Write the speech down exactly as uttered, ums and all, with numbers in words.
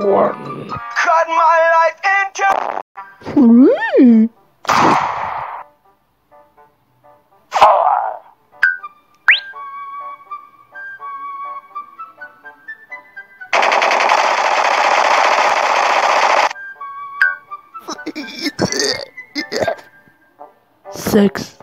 One. Cut my life into Three. four. Six.